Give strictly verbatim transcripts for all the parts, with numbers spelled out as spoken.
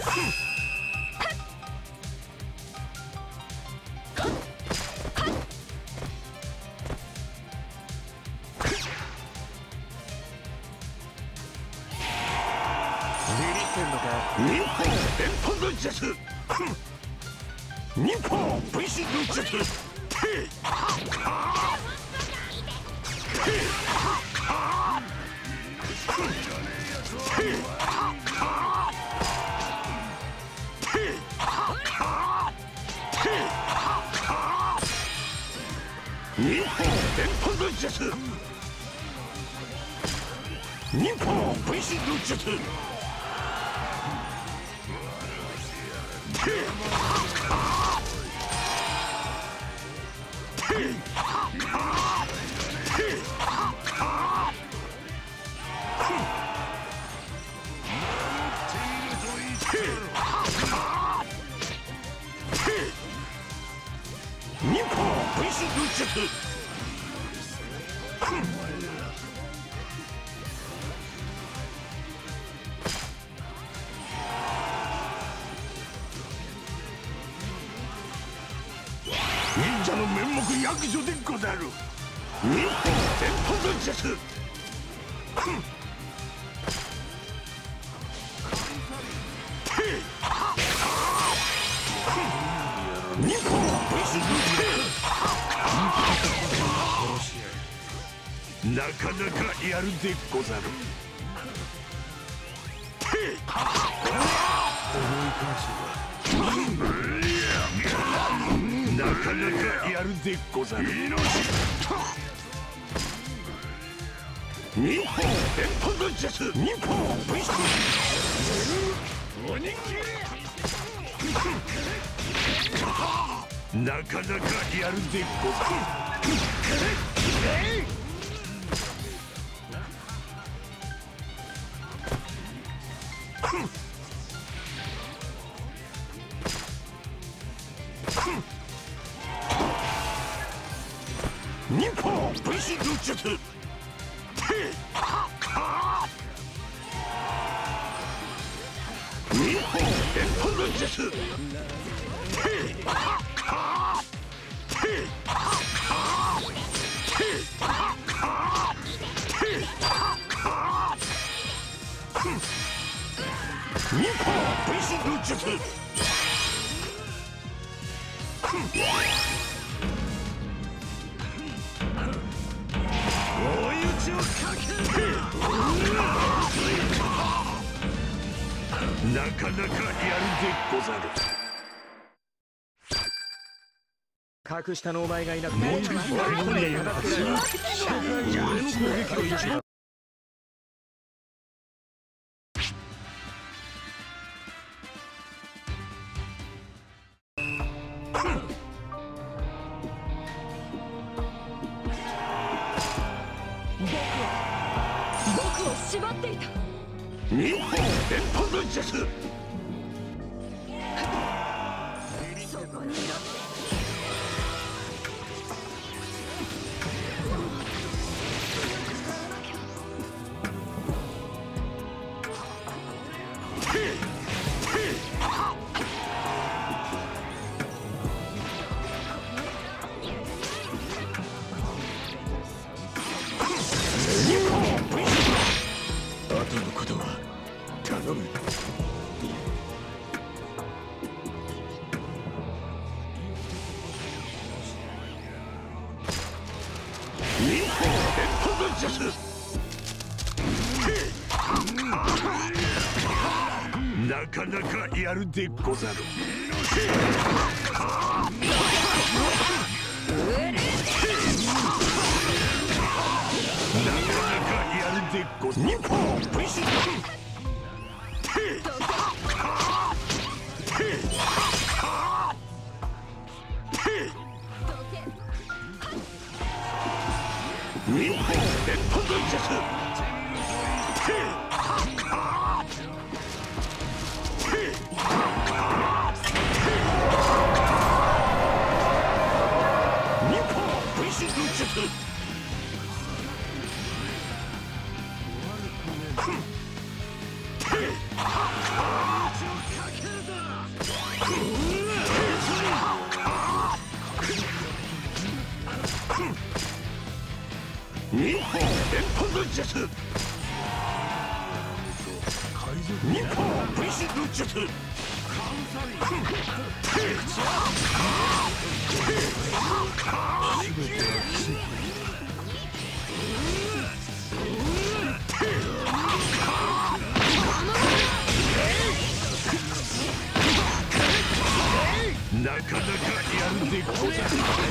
忍法連発術。忍法 ブイシー 術。へはっはへはっはへはっはへはっはへはっは忍法連発術。忍法 ブイシー 術。忍法 ブイシー 術。忍者の面目役所でござる。忍法連発術。忍法 ブイシー 術。なかなかやるでござる。なかなかやるでござる。忍法連発術。忍法 ブイシー なかなかやるでござる。忍法 ブイシー 術。へはっは忍法連発術。へはっはへはっはへはっはへはっは忍法 ブイシー 術。追い打ちをかける。なかなかやるでござる。 格下のお前がいなくてもうちょい俺の目がかけられる。俺の攻撃を一番。 僕を縛っていた。 忍法連発術。 そこにいろ。 後のことは頼む。忍法連発術。なかなかやるでござる。なかなかやるでござる。忍法 ブイシー 忍法連発術。忍法 ブイシー 術。 日本連発術日本分身術なかなかやるでござる。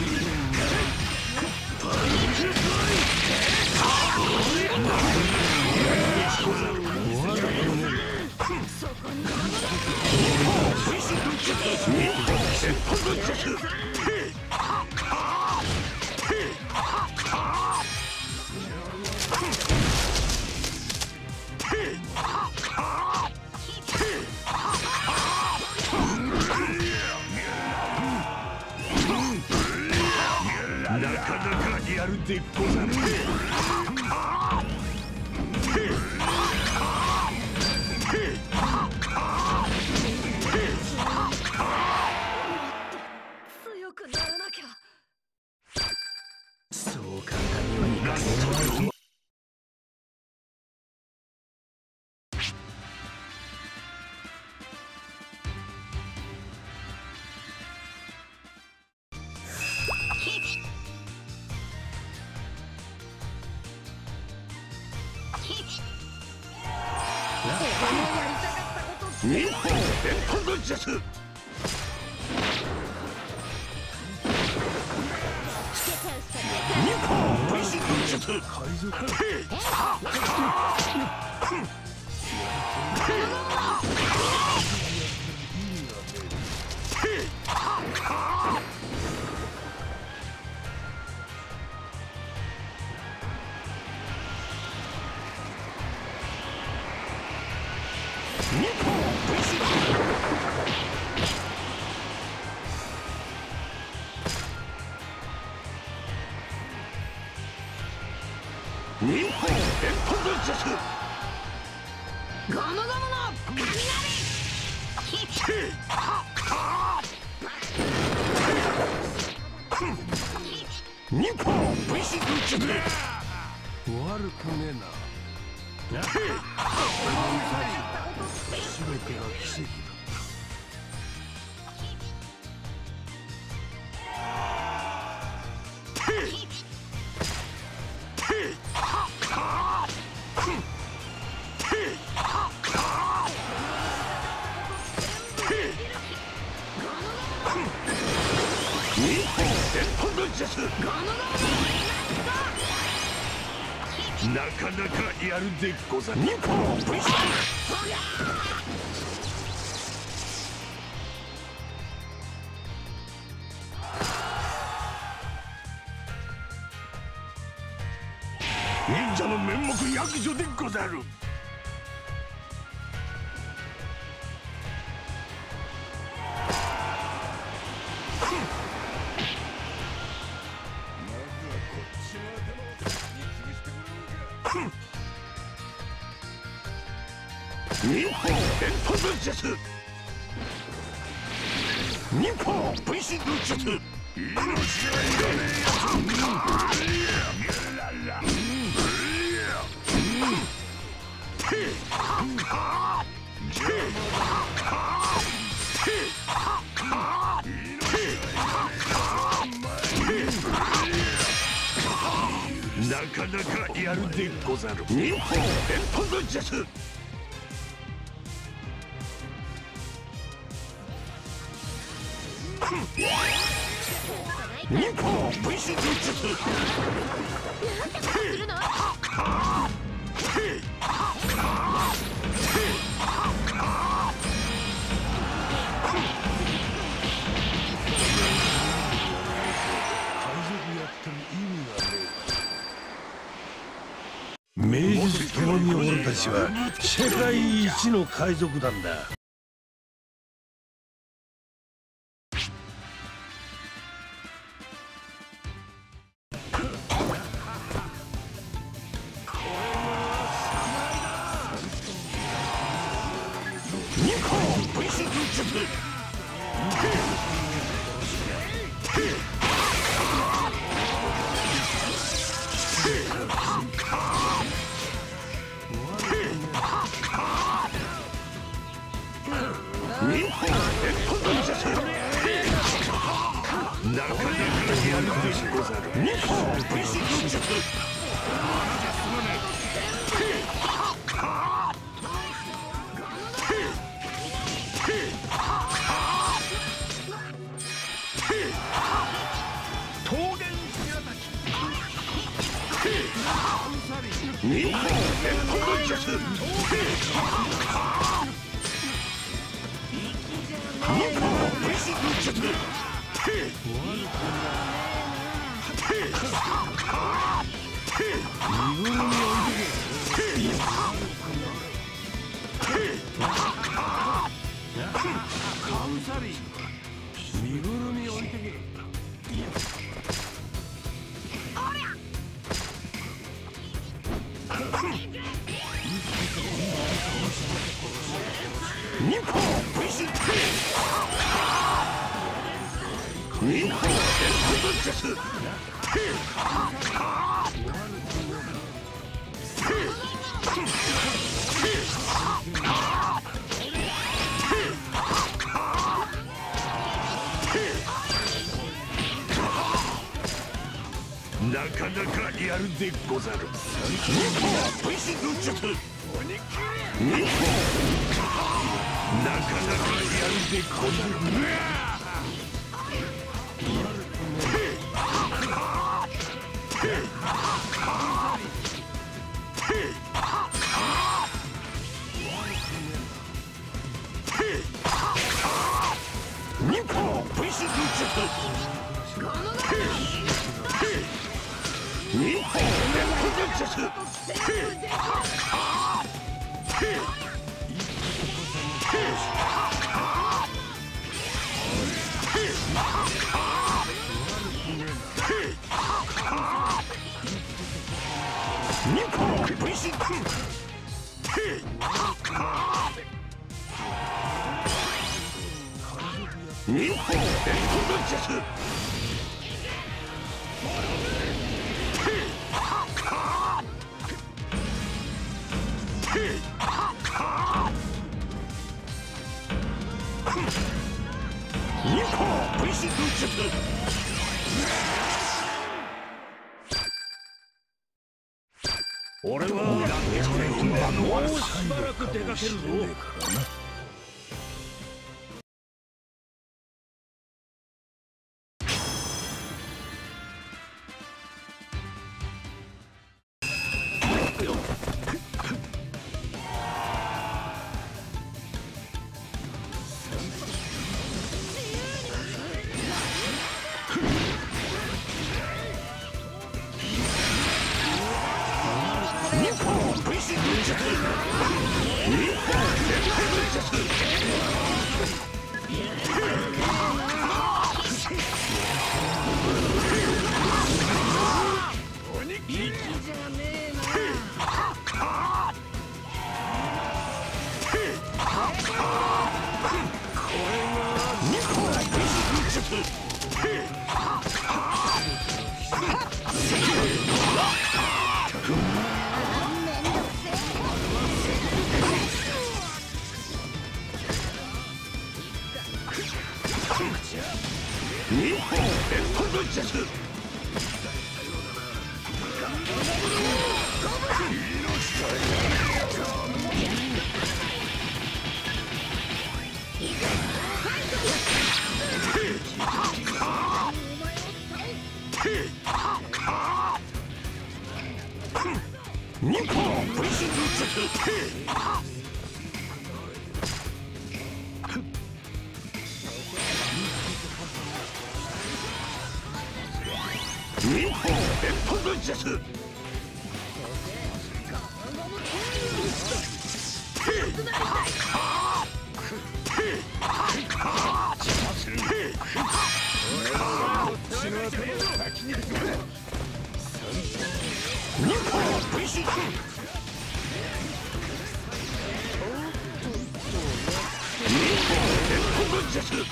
なかなかやるでござる。 強くならなきゃ。 そう簡単にはいかない。 日本連発術日本分身術海賊日本分身日本連発術ゴムゴムの雷。 日本分身術悪くねえな。全てが奇跡だ。日本連発術なかなかやるでござる。日本分身忍者の面目躍如でござる。日本連発術日本分身術なかなかやるでござる。日本連発術日本分身術名実ともに俺たちは世界一の海賊団だ。 日本分身術日日本連邦術日本分身術身ぐるみ置いてけ。日本分身日本連邦術なかなかやるでござる。日本分身の術日本なかなかやるでござる。日本分身の術日本連邦術日本分身日本連邦術日本分身の術俺はもうしばらく出かけるぞ。日本連邦術日本分身の術日本連邦術日本分身日本連邦術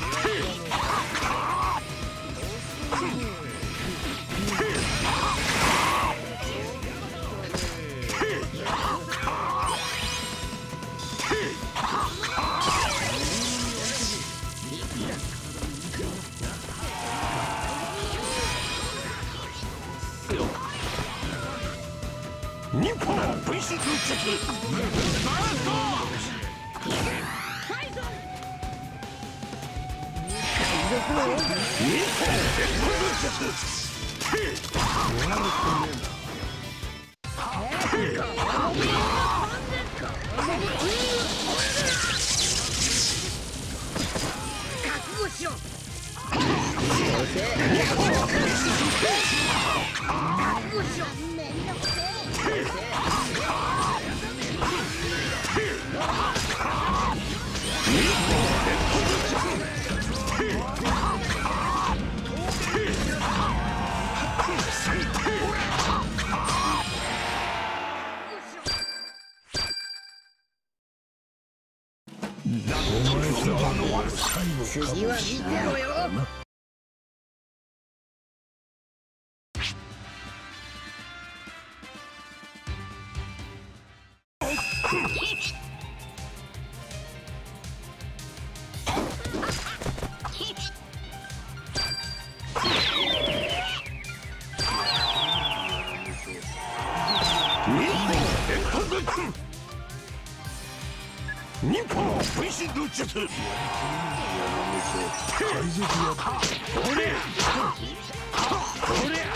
日本分身の術日本連邦術悟しろ。覚悟しろ。めんどくせえ。次は見てろよ。 日本分身の術。 海賊やおりゃおりゃ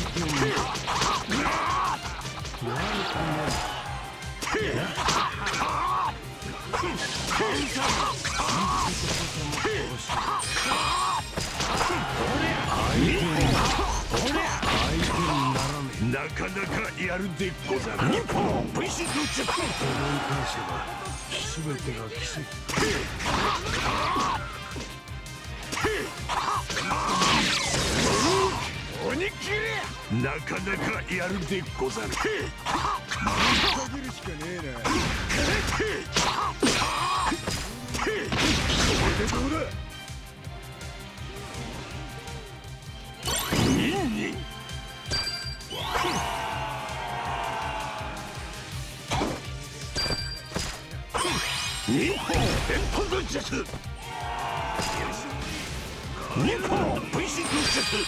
なかなかやるでござる。日本分身の術。 思い返せば全てが奇跡。 鬼切れ。なかなかやるでござる。かけるしかねえな。これでどうだ。ニンニン。日本連邦の術。日本分身の術。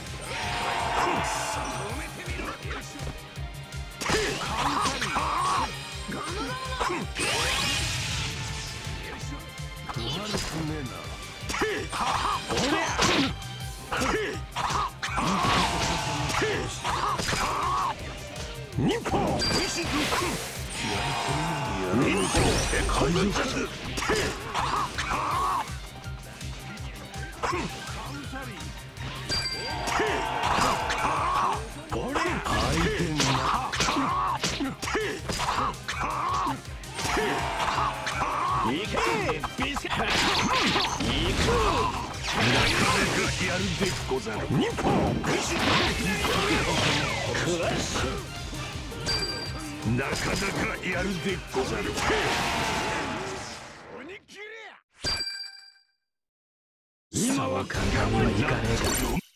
日本分身の術。日本連邦の術。やるでござる。日本分身クラッシュ。なかなかやるでござる。 そう簡単にはいかねえだろ。